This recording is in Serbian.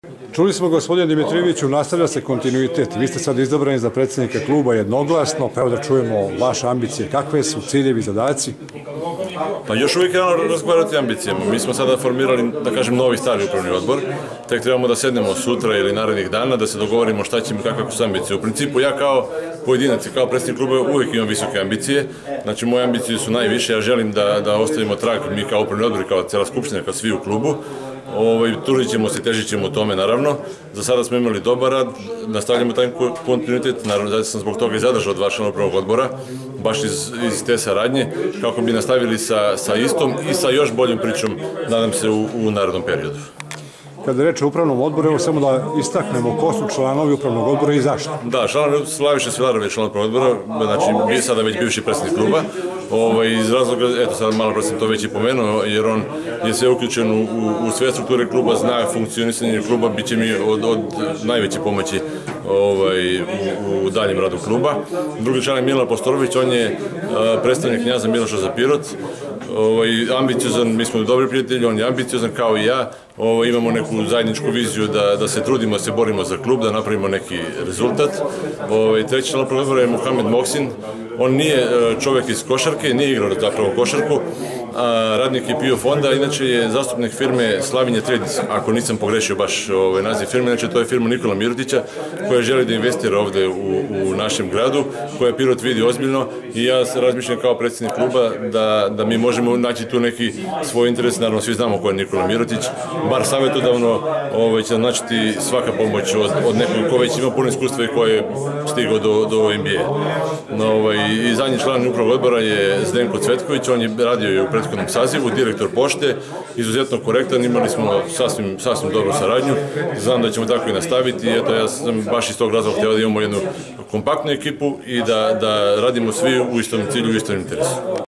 Čuli smo, gospodine Dimitrijeviću, nastavlja se kontinuitet. Vi ste sad izabrani za predsjednika kluba jednoglasno, pa evo da čujemo vaše ambicije. Kakve su ciljevi, zadaci? Pa još uvijek je rano razgovarati o ambicijama. Mi smo sada formirali, da kažem, novi stari upravni odbor. Tek trebamo da sednemo sutra ili narednih dana, da se dogovorimo šta ćemo, kakve su ambicije. U principu, ja kao pojedinac i kao predsjednik kluba uvijek imam visoke ambicije. Znači, moje ambicije su najviše. Ja želim da ostavimo trag, mi kao upravni odbor, kao cijela skupština, kao svi u klubu. Trudit ćemo se, težit ćemo u tome, naravno. Za sada smo imali dobar rad, nastavljamo taj kontinuitet, naravno, zato sam zbog toga i zadržao 2 člana upravnog odbora, baš iz te saradnje, kako bi nastavili sa istom i sa još boljom pričom, nadam se, u narednom periodu. Kada je reč o upravnom odboru, evo samo da istaknemo ko su članovi upravnog odbora i zašto. Da, Slaviša Svilarov je član upravnog odbora, znači sada već bivši predsjednik kluba. Iz razloga, eto sad malo sam to već i pomenuo, jer on je sve uključen u sve strukture kluba, zna funkcionisanje kluba, bit će mi od najveće pomoći u daljem radu kluba. Drugi član je Milan Postorović, on je predstavnik knjaza Miloša za Pirot, ambiciozan, mi smo dobri prijatelji, on je ambiciozan kao i ja, imamo neku zajedničku viziju da se trudimo, da se borimo za klub, da napravimo neki rezultat. Treći član upravnog odbora je Mohamed Moksin, on nije čovjek iz košarke, nije igrao zapravo košarku, radnik je PIO fonda, inače je zastupnik firme Slavinje Tredic, ako nisam pogrešio baš naziv firme, inače to je firma Nikola Mirotića, koja želi da investira ovde u našem gradu, koja Pirot vidi ozbiljno i ja razmišljam kao predsjednik kluba da mi možemo naći tu neki svoj interes, naravno svi znamo ko je Nikola Mirotić, bar savjetodavno će nam načiti svaka pomoć od nekog ko već ima puno iskustva i ko je stigao do NBA. I zadnji član upravnog odbora je Zdenko Cvetković, on je radio i u prethodnom sazivu, direktor pošte, izuzetno korektan, imali smo sasvim dobru saradnju, znam da ćemo tako i nastaviti, eto ja sam baš iz tog razloga htio da imamo jednu kompaktnu ekipu i da radimo svi u istom cilju, u istom interesu.